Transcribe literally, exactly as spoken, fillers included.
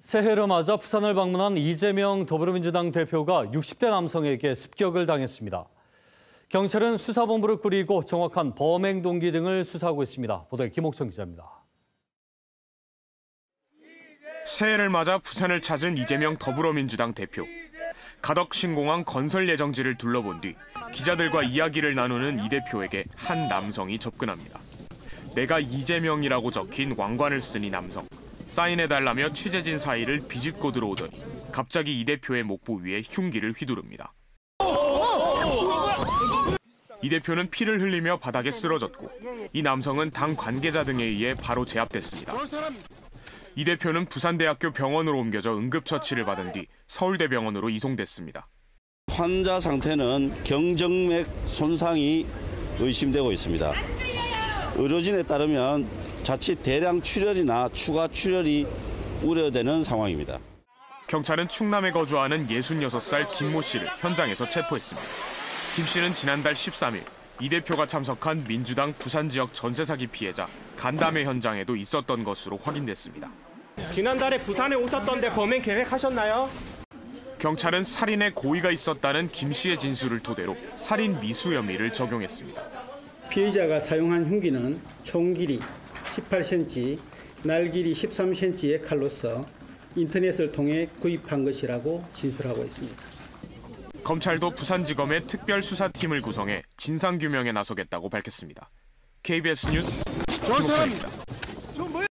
새해를 맞아 부산을 방문한 이재명 더불어민주당 대표가 육십 대 남성에게 습격을 당했습니다. 경찰은 수사본부를 꾸리고 정확한 범행 동기 등을 수사하고 있습니다. 보도에 김옥천 기자입니다. 새해를 맞아 부산을 찾은 이재명 더불어민주당 대표. 가덕신공항 건설 예정지를 둘러본 뒤 기자들과 이야기를 나누는 이 대표에게 한 남성이 접근합니다. 내가 이재명이라고 적힌 왕관을 쓴 이 남성. 사인해달라며 취재진 사이를 비집고 들어오더니 갑자기 이 대표의 목부 위에 흉기를 휘두릅니다. 이 대표는 피를 흘리며 바닥에 쓰러졌고 이 남성은 당 관계자 등에 의해 바로 제압됐습니다. 이 대표는 부산대학교 병원으로 옮겨져 응급처치를 받은 뒤 서울대병원으로 이송됐습니다. 환자 상태는 경정맥 손상이 의심되고 있습니다. 의료진에 따르면 자칫 대량 출혈이나 추가 출혈이 우려되는 상황입니다. 경찰은 충남에 거주하는 예순여섯 살 김모 씨를 현장에서 체포했습니다. 김 씨는 지난달 십삼 일 이 대표가 참석한 민주당 부산 지역 전세 사기 피해자 간담회 현장에도 있었던 것으로 확인됐습니다. 지난달에 부산에 오셨던데 범행 계획하셨나요? 경찰은 살인의 고의가 있었다는 김 씨의 진술을 토대로 살인 미수 혐의를 적용했습니다. 피의자가 사용한 흉기는 총 길이 십팔 센티미터, 날 길이 십삼 센티미터의 칼로서 인터넷을 통해 구입한 것이라고 진술하고 있습니다. 검찰도 부산지검의 특별수사팀을 구성해 진상규명에 나서겠다고 밝혔습니다. 케이비에스 뉴스 김옥천입니다.